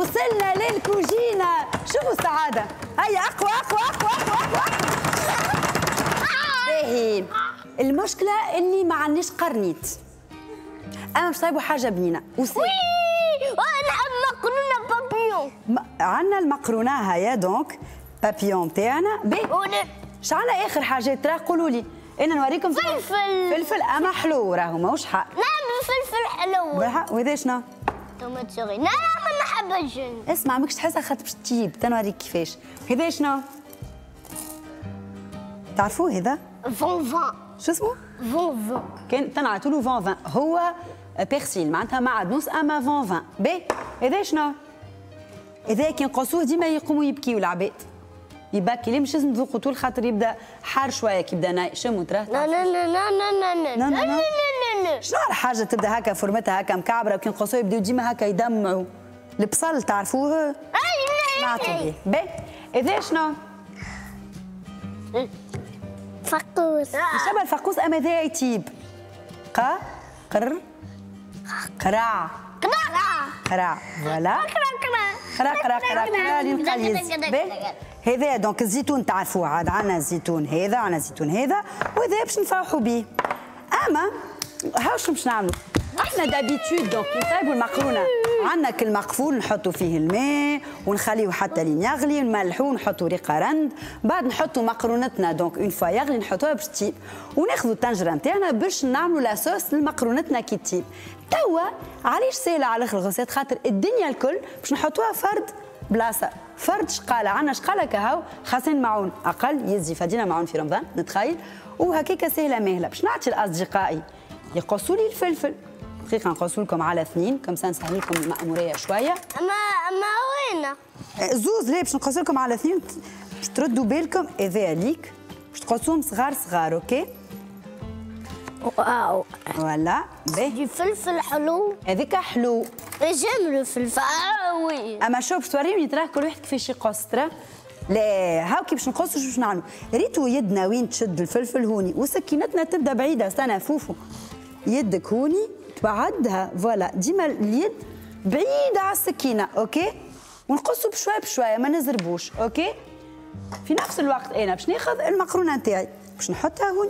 وصلنا للكوجينة. شوفوا السعادة، هيا أقوى أقوى أقوى أقوى أقوى. باهي، المشكلة اللي ما عندناش قرنيط، أما باش طيبوا حاجة بنينة. وي نحب مقرونة بابيون. عندنا المقرونة هيا دونك بابيون تاعنا. باهي، شعنا آخر حاجات راه قولوا لي. أنا نوريكم فلفل. فلفل أما حلو راهو ماهوش حق. نعم فلفل حلو. وهذا شنو؟ طماط صغير. لا ما نحبش. اسمع ماكش تحسها خاطر باش تجيب، تنوريك كيفاش. هذا شنو؟ تعرفوه هذا؟ فون فون. شو اسمه؟ فون فون. كان تنعطوا له فون فان، هو بيرسيل معناتها معدنوس اما فون فان. باهي، هذا شنو؟ هذا كي نقصوه ديما يقوموا يبكيو العباد. يبكي ليه مش لازم تذوقوا طول خاطر يبدا حار شويه كي يبدا ناي شموا تراه. لا لا لا لا لا لا لا لا. شنو الحاجه تبدا هكا فورمتها هكا مكعبره وكي نقصوه يبداو ديما هكا يدمعوا. البصل تعرفوه؟ اي نعطوا به. باهي، هذا شنو؟ فقوس. يشبه الفقوس اما ذا يتيب. قا قر قراع قراع فوالا قرا قرا قرا قرا للقليز. هذا دونك الزيتون تعرفوه عاد عندنا الزيتون هذا عندنا الزيتون هذا وهذا باش نفرحوا به. اما هاو شنو باش نعملوا؟ احنا دابيتود دونك كي نطيبوا المقرونه عندنا كل مقفول نحطوا فيه الماء ونخليه حتى لين يغلي نملحوه ونحطوا ريقه رند بعد نحطوا مقرونتنا دونك اون فوا يغلي نحطوها باش تطيب وناخذوا الطنجره نتاعنا باش نعملوا لاصوص لمقرونتنا كي تطيب. توا علاش سهله على الاخر الغوسيت خاطر الدنيا الكل باش نحطوها فرد بلاصه فرد شقاله عندنا شقاله كهو خاصين معون اقل يزي فدينا معون في رمضان نتخيل وهكيكا سهله ماهله باش نعطي لاصدقائي يقصوا لي الفلفل دقيقه نقص لكم على اثنين كم نسهل لكم المأموريه شويه. اما وين؟ زوز ليه باش نقص لكم على اثنين باش تردوا بالكم هذا ليك باش تقصوهم صغار صغار اوكي. واو فوالا باهي فلفل حلو هذيك حلو جيم لو فلفل وي. اما شوف باش توريوني تراه كل واحد كيفاش يقص تراه. لا هاو كي باش نقصوا شو باش نعملوا ريتوا يدنا وين تشد الفلفل هوني وسكينتنا تبدا بعيده استنى فوفو يدك هوني تبعدها فوالا ديما اليد بعيده على السكينه اوكي ونقصوا بشويه بشويه ما نزربوش اوكي. في نفس الوقت انا باش ناخذ المقرونه نتاعي باش نحطها هوني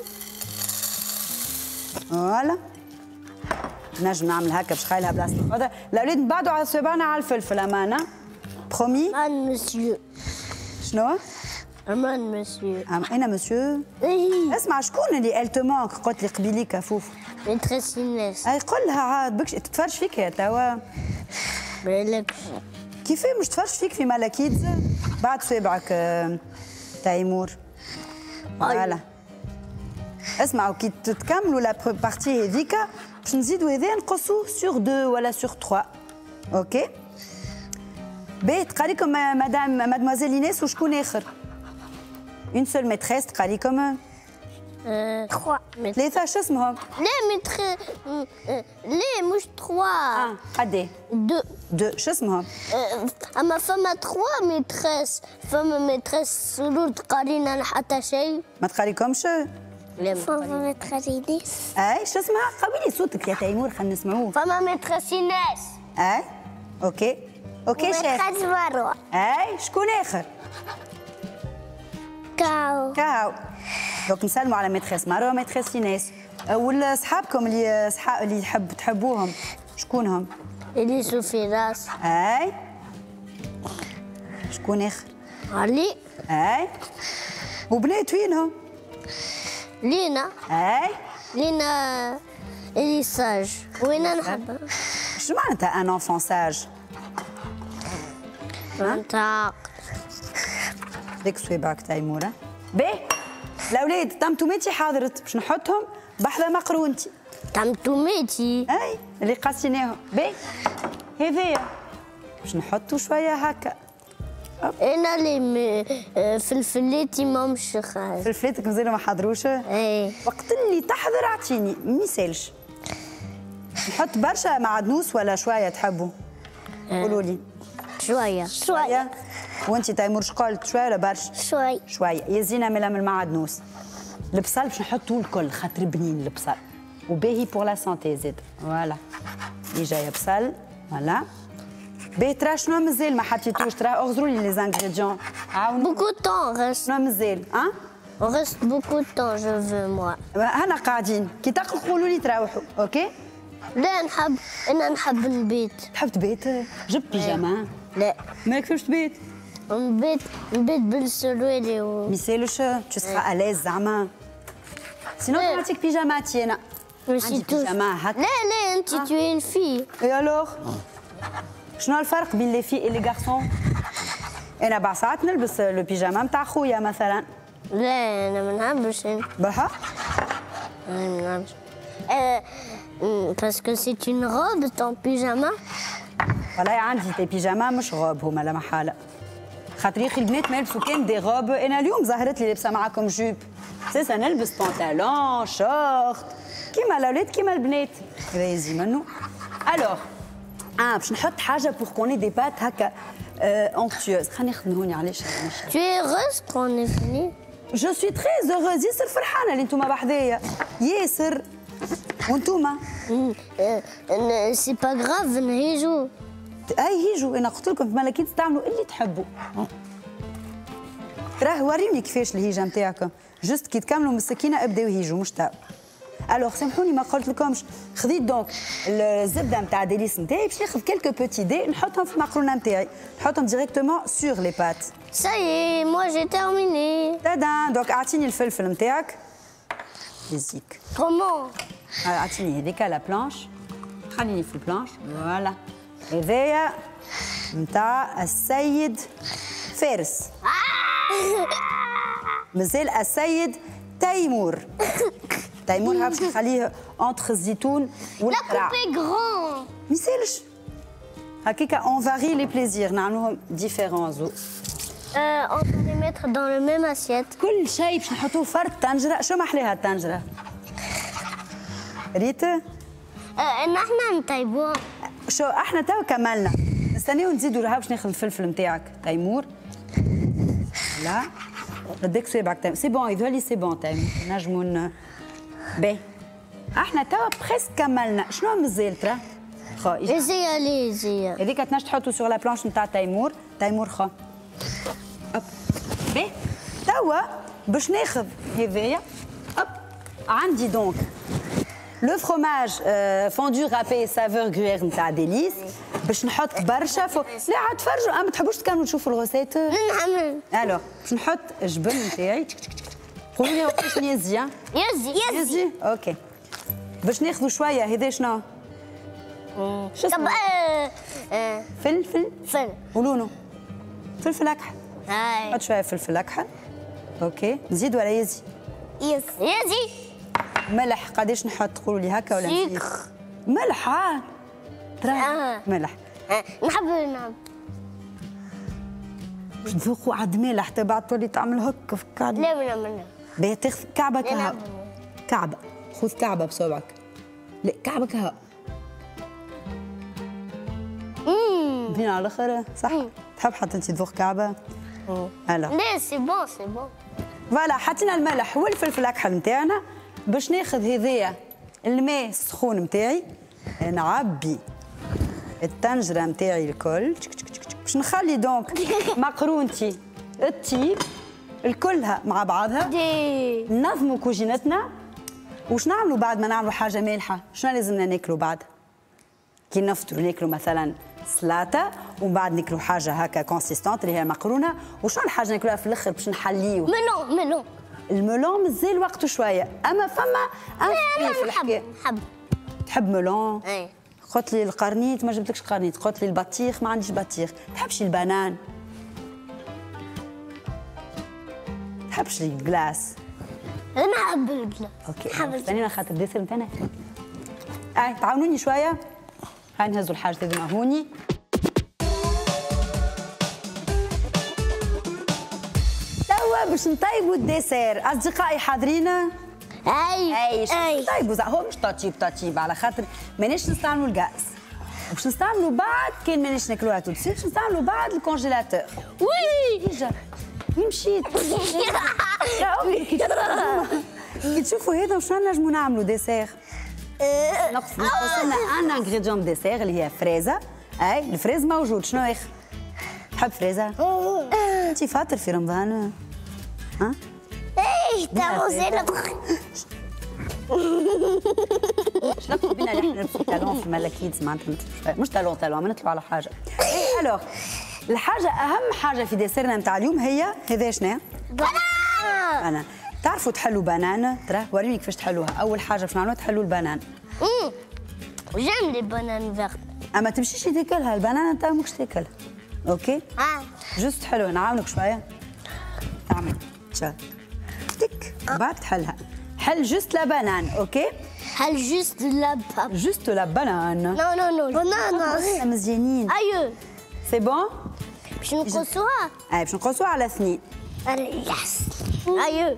فوالا نجم نعمل هكا باش خايلها بلاصه الخضره. الاولاد نبعدوا على صوابعنا على الفلفل امانه برومي. امان مسيو. شنو؟ امان مسيو. انا مسيو؟ اسمع شكون اللي التمونك قلت لي قبيليك فوف؟ ميتريس ايناس. اي قول لها عاد بكش تتفرج فيك يا توا. بالك كيفاه مش تفرج فيك في ملاكيد بعد صوابعك تيمور. فوالا اسمعوا كي تكملوا لا بارتي هذيك باش نزيدوا هذا نقصوه سور 2 ولا سور 3 اوكي. باهي تقريكم مدام مادموزيل ايناس وشكون اخر؟ اون سول ميتريس تقريكم 3 ثلاثة شو اسمهم؟ لا لا مش 3 قديه؟ 2 شو اسمهم؟ اما فما 3 ميتريس فما ميتريس سرور تقارينا حتى شيء ما تقاريكمش؟ لا فما ميتريس ايناس. اي شو اسمها؟ قوي لي صوتك يا تيمور خلينا نسمعوه. فما ميتريس ايناس. اي اوكي اوكي شيخ. ميتريس مروه. اي شكون اخر؟ كاو. كاو دوك نسلموا على ميتريس مروه وميتريس ايناس واصحابكم اللي تحبوهم شكونهم؟ اليسو فراس. اي شكون اخر؟ علي. اي وبنات وينهم؟ لينا. اي لينا اليساج وين نحبها؟ شو معناتها ان انفون ساج؟ معناتها ديك صويبعك تيموره. باهي الاولاد طمطوماتي حاضرت باش نحطهم بحذا مقرونتي. طمطوماتي؟ اي اللي قاسيناهم. باهي هذايا باش نحطوا شويه هكا. انا اللي فلفلاتي ماهمش خايف. فلفلاتك مازالوا ما حضروش؟ ايه وقت اللي تحضر اعطيني ما يسالش. نحط برشا معدنوس ولا شويه تحبوا؟ قولوا لي. شويه شويه. وانت تيمور قلت شويه ولا برشا؟ شويه شويه يزينا من المعدنوس. البصل باش نحطوا الكل خاطر بنين البصل وباهي بور لا سونتي زيد. فوالا اللي جايه بصل فوالا باهي ترى شنو مازال ما حطيتوش؟ ترى اغزروا لي لي زانغريديون. عاونوا. بوكو طون ريست. شنو مازال؟ ريست بوكو طون جو فو موا. هنا قاعدين كي تاكلوا قولوا لي تروحوا، اوكي؟ لا انا نحب نبيت. تحب تبيت؟ جبت بيجاما؟ لا مالك فاش تبيت؟ نبيت بالسروالي ما يسالوش تو سخا اليز زعما. سينو نعطيك بيجاماتي انا. عندي بيجاما هكا. لا انت tu es une fille. اي الوغ؟ شنو الفرق بين لي في لي غارسون؟ انا بعض ساعات نلبس لو بيجاما نتاع خويا مثلا. لا انا ما نحبش. بالحق؟ ما نحبش. باسكو سي اون روب طون بيجاما. والله عندي دي بيجاما مش غوب هما لا محاله. خاطر يا اخي البنات ما يلبسوا كان دي غوب، انا اليوم ظهرت لي لابسه معاكم جوب. سيسا نلبس بونتالون شورت كيما الاولاد كيما البنات. هذا يزي منه. الوغ باش نحط حاجه بور كوني دي بات هكا اونكتيوز. خليني ناخذ من هوني علاش. Tu es heureuse qu'on est fini. جو سوي تري هوروز. ياسر فرحانه اللي انتوما بحذايا ياسر. وانتوما؟ سي با غراف نهيجو. اي هيجوا. انا قلت لكم في ملكيت تعملوا اللي تحبوا. راه وريني كيفاش الهيجه نتاعكم. جست كي تكملوا من السكينه ابداو هيجوا مش تاو. الوغ سامحوني ما قلت لكمش. خذيت دونك الزبده نتاع ديليس نتاعي باش ناخذ كيلكو بوتي دي نحطهم في المقرونه نتاعي. نحطهم ديريكتومون سور لي بات. Ça y est, moi j'ai terminé. تادا دونك اعطيني الفلفل نتاعك. يزيك. Comment؟ اعطيني هذيك لا بلانش. خليني في البلانش. فوالا. هذايا نتاع السيد فارس. مازال السيد تيمور. تيمور باش نخليه اونتخ الزيتون والقرع. La coupe est grande. ما يسالش. هكاكا اون فاري لي بليزير نعملوهم ديفيرون. On va les mettre dans le même assiette. كل شيء باش نحطوه فرد طنجره. شو محلاها الطنجره؟ ريت؟ نحن نطيبوها. شو احنا توا كملنا. نستنيو نزيدوا لها باش ناخذ الفلفل نتاعك تيمور. لا ردك صبعك تيمور. سي بون يذولي سي بون تيمور. نجموا باهي. احنا توا بريسك كملنا. شنو مازال ترى؟ خا ليزي هذيك تنجم تحطوا سور لا بلانش نتاع تيمور. تيمور خا. باهي توا باش ناخذ هذايا. عندي دونك لو فروماج فوندو رابي سافور غرير نتاع ديليس. باش نحط برشا لا عاد تفرجوا. ما تحبوش تكملوا تشوفوا الغوسيت؟ نعمل. الوغ باش نحط الجبن نتاعي. قولوا لي وقتاش يزي. يزي اوكي. باش ناخذوا شويه. هذا شنو؟ شو اسمه؟ فلفل ولونه فلفل اكحل. حط شويه فلفل اكحل. اوكي نزيد ولا يزي؟ يزي. ملح قداش نحط؟ قولوا لي هكا ولا نزيد؟ ملح ترى ملح. نحب نعم. باش نذوقوا عاد مالح حتى بعد تولي تعمل هكا في الكعبه. لا باهي تاخذ كعبه كهو. كعبه خذ كعبه بصوبعك. لا كعبه كهو. بين على الاخر صح؟ تحب حتى انت تذوق كعبه؟ لا سي بون سي بون. فوالا حطينا الملح والفلفل الاكحل نتاعنا. باش ناخذ هذايا الماء السخون نتاعي. نعبي الطنجره نتاعي الكل. باش نخلي دونك مقرونتي الطيب الكلها مع بعضها. ننظموا كوجينتنا. وش نعملوا بعد ما نعملوا حاجه مالحه؟ شنو لازمنا ناكلوا بعد؟ كي نفطروا ناكلوا مثلا سلاطه ومن بعد ناكلوا حاجه هكا كونسيستونت اللي هي مقرونه. وشنو الحاجه ناكلوها في الاخر باش نحليو؟ ملون. الملون مازال وقته شويه. اما فما في الحكايه. تحب ملون؟ اي. قلت لي القرنيط ما جبتلكش قرنيط. قلت لي البطيخ ما عنديش بطيخ. تحبش البنان؟ تحبش الجلاس؟ انا نحب الجلاس. اوكي استنينا خاطر الديسير نتاعنا. تعاونوني شويه. هاي نهزوا الحاجه هذوما هوني. توا باش نطيبوا الديسير. اصدقائي حاضرين؟ اي طيبوا زعما هو مش طيب على خاطر ماناش نستعملوا الغاز. باش نستعملوا بعد كان ماناش ناكلوها تو سيت. باش نستعملوا بعد الكونجيلاتور. وي ديجا وين مشيت؟ كي تشوفوا هذا وشنو نجموا نعملوا ديسير؟ نقص لنا ان انغريديون ديسير اللي هي فريزه. اي الفريز موجود. شنو اخ؟ تحب فريزه؟ انت فاطر في رمضان؟ ها؟ ايه تاو زينة. شنو بينا نحن نلبسوا تالون في ملاكيدز معناتها مش تالون ما نطلعوا على حاجه. الوغ الحاجه اهم حاجه في ديسيرنا نتاع اليوم هي هذا شنو؟ بنان. تعرفوا تحلوا بنان؟ ترى وريني كيفاش تحلوها. اول حاجه باش نعملوها تحلوا البنان. جيم لي بنان فيرت. اما تمشيش تاكلها البنانه انت ماكش تاكلها. اوكي؟ جوست حلوه. نعاونك شويه. تعمل شا تك بعد تحلها. حل جوست لا بنان. اوكي؟ حل جوست لا باب. جوست لا بنان. نو نو نو بنانا. مزيانين. ايوه سي بون؟ باش نقصوها. اي باش نقصوها على اثنين. يس ايوه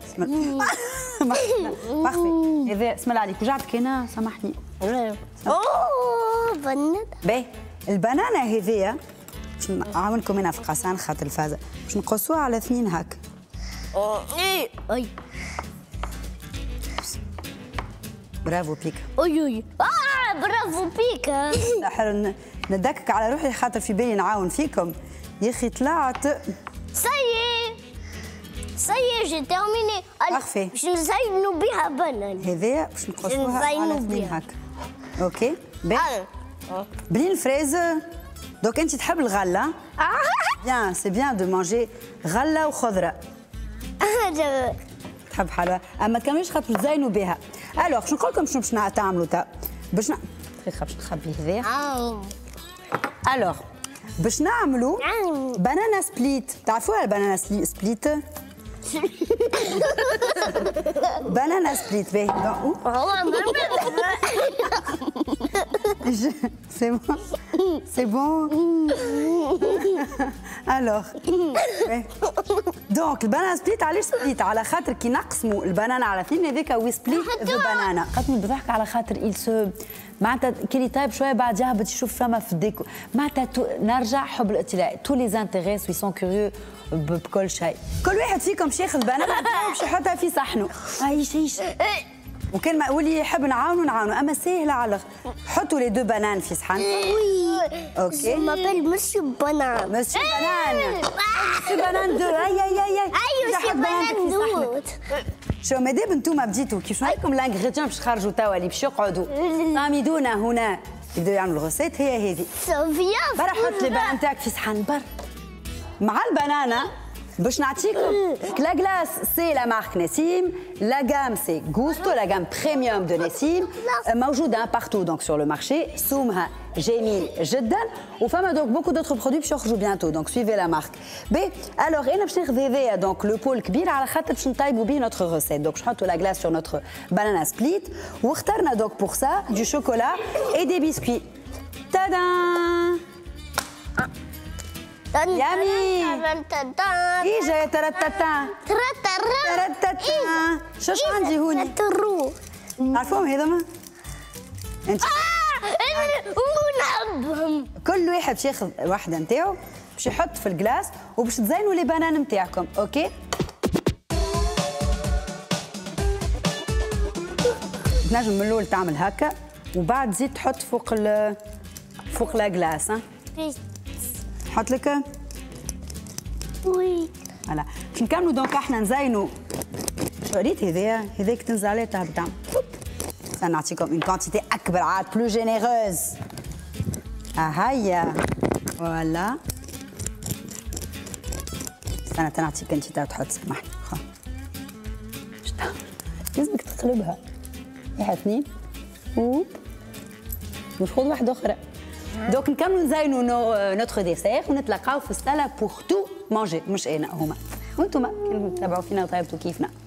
بارفي. هذا اسم الله عليك وجعتك هنا سامحني. اوه بنات. باهي البنانه هذيا باش نعاونكم هنا في القصان خاطر الفازه باش نقصوها على اثنين هكا. اي برافو بيكا. اي برافو بيكا. ندكك على روحي خاطر في بالي نعاون فيكم. يا اخي طلعت. سي جي تيرميني. بارفي. باش نزينوا بها بنان. هذايا باش نقصوها على اثنين هكا. اوكي باهي. بلين الفريز. دوك انت تحب الغله؟ بيان سي بيان دو مانجي غله وخضره. تحب حلوى اما تكمليش خاطر تزينوا بها. الوغ باش نقول لكم شنو باش تعملوا تا باش دقيقه باش نخبي هذايا. الوغ باش نعملوا بنانا سبليت. تعرفوها البنانا سبليت؟ بنانا سبليت باهي. سي بون سي بون. الوغ دونك البنانا سبليت علاش سبليت؟ على خاطر كي نقسموا البنانا على اثنين هذاك وي سبليت ذا بنانا. قسموا بضحك على خاطر إل سو معناتها كي طيب شويه بعد يهبط يشوف فما في الديكو معناتها نرجع حب الاطلاع. تو لي انتريس وي سون كوريو بكل شيء. كل واحد فيكم باش ياخذ بنانا باش يحطها في صحنه. عيش وكان ما يقول لي يحب نعاونوا اما ساهله على حطوا لي دو بنان في صحن. اوكي مابيل مسيو بنان. مسيو بنان. مسيو بنان دو. اي مسيو بنان دو. شو مادام انتوما بديتوا كيف رايكم الانغريديون باش تخرجوا توا اللي باش يقعدوا صامدونا هنا يبداو يعملوا الغوسيت هي هذه. صوفيا برا حط لي بنان تاعك في صحن برا مع البنانه باش نعطيكم لا غلاس. سي لا مارك نسيم. لا غام سي غوستو. لا غام بريميوم دو نسيم موجوده بارتو دونك سور لو مارشي. سومها جميل جدا وفما دونك بوكو دوتر برودوي باش يخرجوا بيانتو دونك سويفي لا مارك. بي الوغ انا باش ناخذ هذايا دونك لو بول كبير على خاطر باش نطيبوا بيه نوتر روسيت. دونك باش نحطوا لا غلاس سور نوتر بانانا سبليت واخترنا دونك بور سا دو شوكولا اي دي بيسكوي. تادان يامي. ايه جاي ترتتا ترتتا. شوش عندي هوني عارفوهم هذوما انت. كل واحد باش ياخذ واحده نتاعو باش يحط في الكلاس وباش تزينوا لي بنان نتاعكم. اوكي تنجم من الاول تعمل هكا وبعد زيد تحط فوق لا كلاس. نحط لك وي فوالا باش نكملوا دونك احنا نزينوا. ريت هذاك تنزل عليه تهبط تعمل. نعطيكم اون كونتيتي اكبر عاد بلو جينيروز. هيا فوالا. استنى تنعطيك انت تحط سامحني. لازمك تقلبها واحد اثنين وناخذ واحده اخرى. دونك نكملوا نزينوا نوتر ديسير ونتلاقاو في السالا بور تو مانجي. مش انا هما وانتم كنتوا تتابعوا فينا وطيبتوا كيفنا.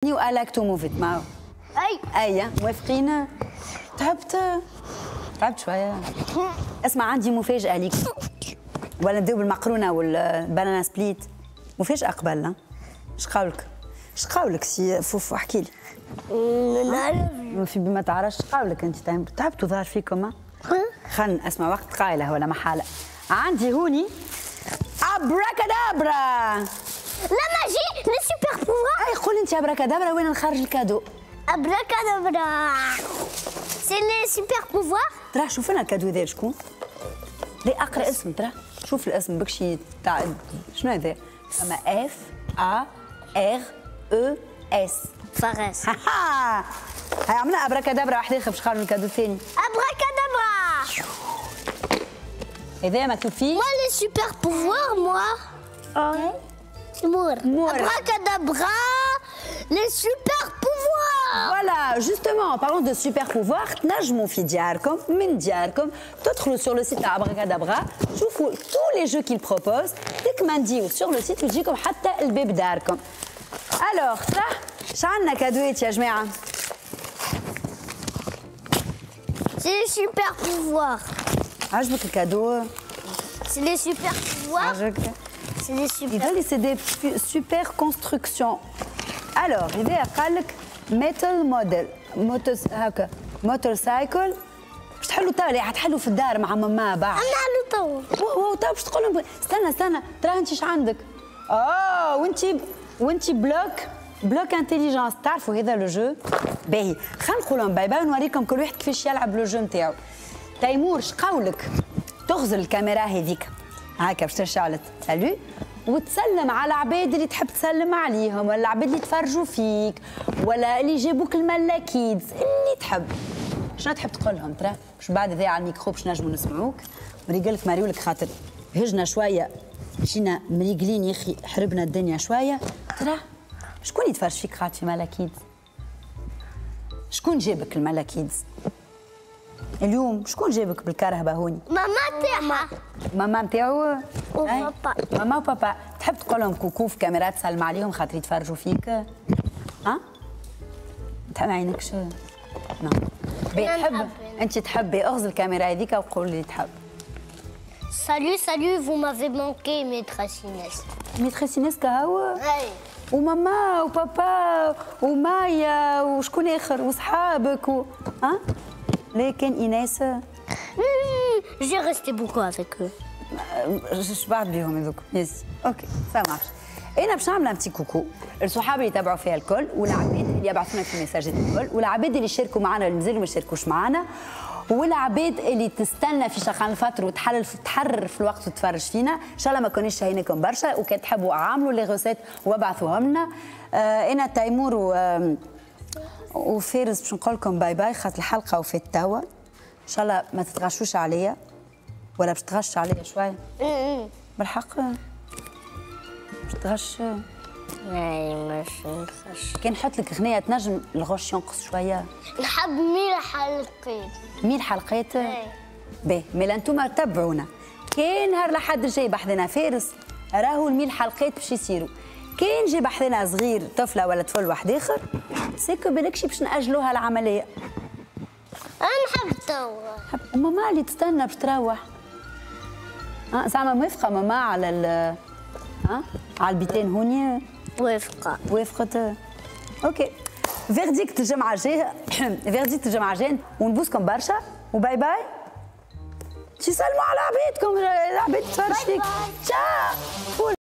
كوني و I like to move it معه. أي موافقين؟ تعبت شوية. اسمع عندي مفاجأة ليك. ولا نبداو بالمقرونة والبانانا سبليت. مفاجأة قبل. اش قولك سي فوفو احكي لي. في بما تعرفش قولك انت تعبتوا ظهر فيكم. خلنا اسمع وقت قايله ولا محاله. عندي هوني ابراكادابرا. لا ماجي لي سوبر بوفوار. اي قول انت ابراكادابرا وين نخرج الكادو. ابراكادابرا سي لي سوبر بوفوار. ترى شوف لنا الكادو ذا شكون؟ لي اقرا اسم ترى شوف الاسم بكشي تاع شنو هذا؟ فما اف ا ار او اس فارس. هاي عملنا ابراكادابرا واحد اخر باش نخرجوا الكادو الثاني. ابراكادابرا هذا مكتوب فيه moi les super pouvoirs moi Mour. Abracadabra les super pouvoirs. Voilà, justement, en parlant de super pouvoirs, تنجموا في دياركم من دياركم تدخلوا sur le site Abracadabra, شوفوا tous les jeux qu'il propose, ديك ما نديو sur le site وتجيكم حتى الباب داركم. Alors, صح؟ شعلنا كادوات يا جماعة؟ C'est les super pouvoirs. عجبك الكادو؟ C'est les super pouvoirs. عجبك؟ C'est des super. يظل c'est des super constructions. Alors, إذا قال لك metal model هكا موتورسايكل باش تحلوا تالي حتحلوا في الدار مع ماما بعد. عملوا تو. واو تو باش تقول لهم استنى ترى انت ايش عندك؟ وانت بلوك انتيليجنس. تعرفوا هذا لو جو؟ باهي خلينا نقول لهم باي باي ونوريكم كل واحد كيفاش يلعب لو جو نتاعو. تيمور اش قولك تغزل الكاميرا هذيك هكا باش تشعلت سالو وتسلم على العباد اللي تحب تسلم عليهم ولا العباد اللي تفرجوا فيك ولا اللي جابوك الملاكيدز اللي تحب. شنو تحب تقول لهم ترى؟ باش بعد ذا على الميكرو باش نجموا نسمعوك. مريقلك ماريولك خاطر هجنا شويه مشينا مريقلين يا اخي حربنا الدنيا شويه. ترى شكون يتفرج فيك خاطر في ملاكيدز؟ شكون جابك الملاكيدز؟ اليوم شكون جابك بالكرهبه هوني؟ ماما تاعها. ماما نتاعو وبابا. ماما وبابا. تحب تقول لهم كوكو في كاميرا تسلم عليهم خاطر يتفرجوا فيك؟ ها؟ ما عينكش؟ نعم. تحب انت تحبي اغزل الكاميرا هذيك وقول لي تحب. Salut, vous m'avez manqué, maîtresse Inès. ميتريس إيناس كهو؟ Hey. وماما وبابا ومايا وشكون اخر وصحابك ها؟ لكن ايناس J'ai resté beaucoup avec eux. شبعت بيهم هذوك يس اوكي سا مارش. انا باش نعمل بتي كوكو الصحاب اللي يتابعوا فيها الكل والعباد اللي يبعثوا لنا في الميساجات الكل والعباد اللي يشاركوا معنا اللي مازالوا ما يشاركوش معنا والعباد اللي تستنى في شغال الفتره وتحرر في الوقت وتتفرج فينا. ان شاء الله ما كونيش شاهينكم برشا وكان تحبوا عاملوا لي غوسيت وابعثوهم لنا. انا تيمور وفارس باش نقول لكم باي باي خاطر الحلقه وفات توا. ان شاء الله ما تتغشوش عليا ولا باش تغش عليا شويه. بالحق باش تغش. مش نخش. كان نحط لك اغنيه تنجم الغش ينقص شويه. نحب 100 حلقات. 100 حلقات؟ باهي ميلا انتوما تبعونا. كان نهار لحد الجاي بحثنا فارس راهو ال 100 حلقات باش يصيروا. كان جي بحثنا صغير طفله ولا طفل واحد اخر سيكو بالكشي باش ناجلوها العمليه. انا نحب توا. ماما اللي تستنى باش تروح. زعما موافقه ماما على على البيتين هوني؟ وافقت. اوكي فيرديكت الجمعه الجايه فيرديكت الجمعه الجايه ونبوسكم برشا وباي باي. تسلموا على عبيدكم العبيد تفرج فيك. تشاو.